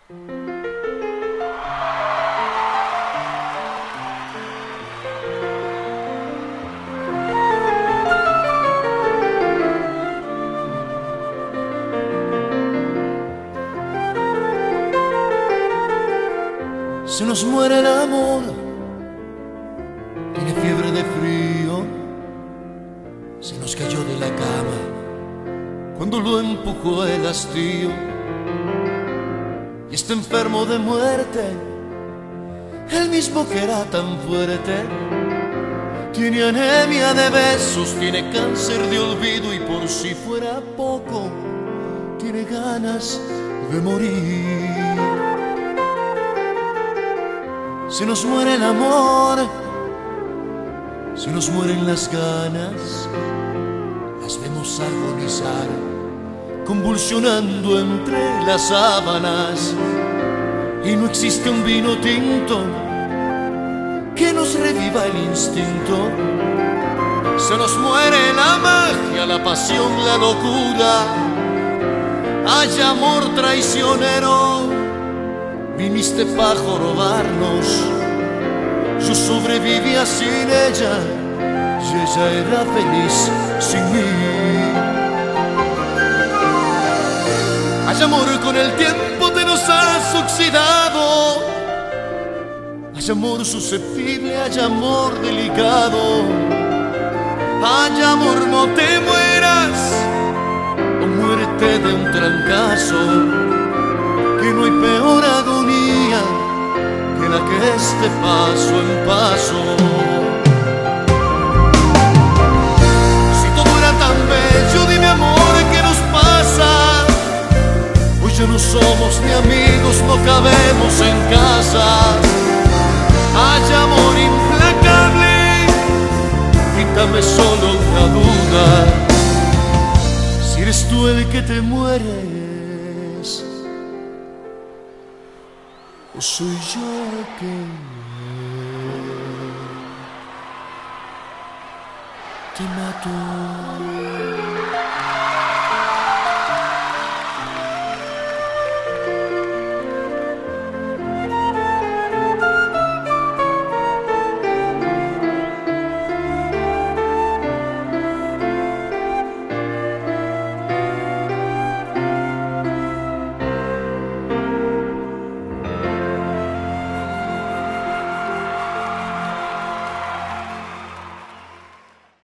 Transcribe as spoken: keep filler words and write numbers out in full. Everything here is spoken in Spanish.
Se nos muere el amor, tiene fiebre de frío, se nos cayó de la cama cuando lo empujó el hastío y está enfermo de muerte, el mismo que era tan fuerte. Tiene anemia de besos, tiene cáncer de olvido y por si fuera poco, tiene ganas de morir. Se nos muere el amor, se nos mueren las ganas, las vemos agonizar, convulsionando entre las sábanas. Y no existe un vino tinto que nos reviva el instinto. Se nos muere la magia, la pasión, la locura. Hay amor traicionero, viniste pa' jorobarnos. Yo sobrevivía sin ella y ella era feliz sin mí. Hay amor, con el tiempo te nos has oxidado. Hay amor susceptible, hay amor delicado. Hay amor, no te mueras o muérete de un trancazo, que no hay peor agonía que la que es de paso en paso. Si todo era tan bello, dime amor, ¿qué nos pasa? Hoy ya no somos ni amigos, no cabemos en casa. Hay amor implacable, quítame solo una duda, si eres tú el que te mueres o soy yo el que te mato.